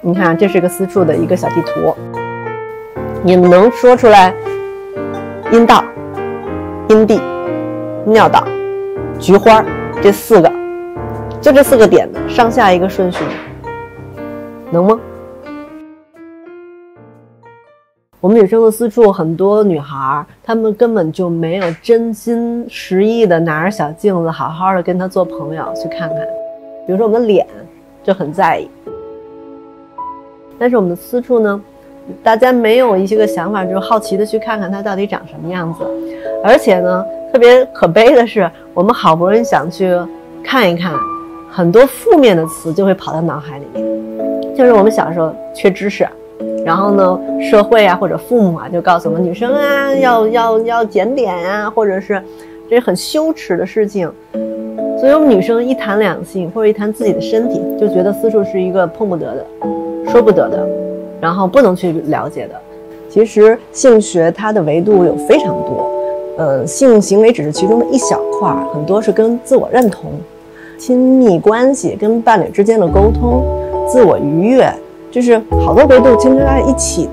你看，这是个私处的一个小地图，你们能说出来阴道、阴蒂、尿道、菊花这4个，就这4个点的上下一个顺序，能吗？我们女生的私处，很多女孩她们根本就没有真心实意的拿着小镜子好好的跟她做朋友去看看。比如说我们的脸就很在意，但是我们的私处呢，大家没有一些个想法，就是好奇的去看看它到底长什么样子。而且呢，特别可悲的是，我们好不容易想去看一看，很多负面的词就会跑到脑海里面。就是我们小时候缺知识，然后呢，社会啊或者父母啊就告诉我们，女生啊要检点啊，或者是这是很羞耻的事情。所以我们女生一谈两性或者一谈自己的身体，就觉得私处是一个碰不得的、说不得的，然后不能去了解的。其实性学它的维度有非常多，性行为只是其中的一小块，很多是跟自我认同、亲密关系、跟伴侣之间的沟通、自我愉悦，就是好多维度牵扯在一起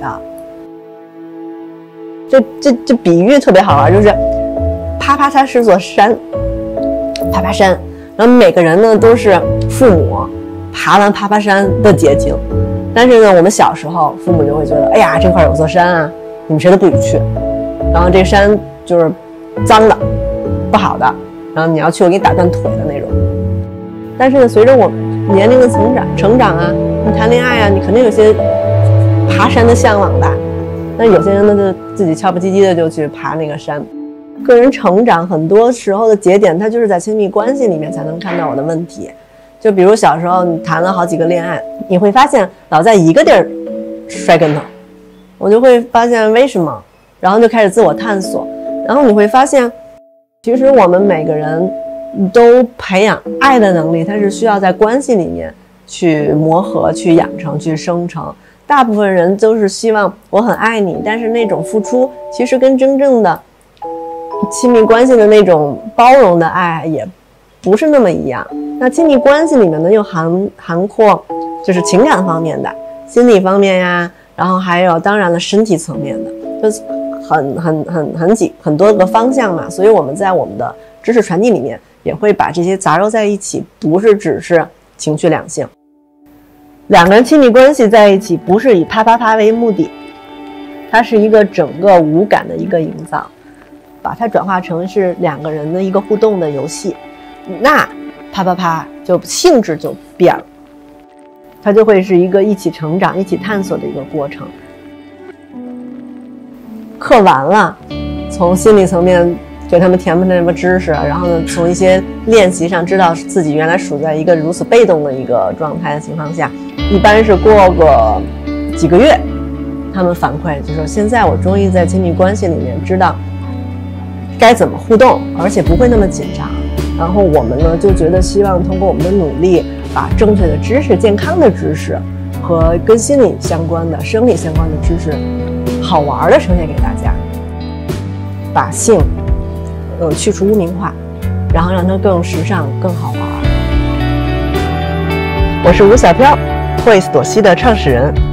的。这比喻特别好玩，就是啪啪它是座山，爬爬山，然后每个人呢都是父母爬完爬爬山的结晶。但是呢，我们小时候父母就会觉得，哎呀，这块有座山啊，你们谁都不许去，然后这山就是脏的、不好的，然后你要去我给你打断腿的那种。但是呢，随着我年龄的成长啊，你谈恋爱啊，你肯定有些爬山的向往吧。那有些人呢，就自己悄不唧唧的就去爬那个山。个人成长很多时候的节点，它就是在亲密关系里面才能看到我的问题。就比如小时候你谈了好几个恋爱，你会发现老在一个地儿摔跟头，我就会发现为什么，然后就开始自我探索，然后你会发现其实我们每个人都培养爱的能力，它是需要在关系里面去磨合、去养成、去生成。大部分人都是希望我很爱你，但是那种付出其实跟真正的亲密关系的那种包容的爱也不是那么一样。那亲密关系里面呢，又涵括就是情感方面的、心理方面呀，然后还有当然了身体层面的，就是很多个方向嘛。所以我们在我们的知识传递里面也会把这些杂糅在一起，不是只是情绪两性。两个人亲密关系在一起，不是以啪啪啪为目的，它是一个整个五感的一个营造，把它转化成是两个人的一个互动的游戏，那啪啪啪就性质就变了，它就会是一个一起成长、一起探索的一个过程。课完了，从心理层面给他们填补那么知识，然后呢，从一些练习上知道自己原来处在一个如此被动的一个状态的情况下，一般是过个几个月，他们反馈就说现在我终于在亲密关系里面知道该怎么互动，而且不会那么紧张。然后我们呢就觉得希望通过我们的努力，把正确的知识、健康的知识和跟心理相关的、生理相关的知识好玩的呈现给大家，把性去除污名化，然后让它更时尚、更好玩。我是吴小飘，会朵西的创始人。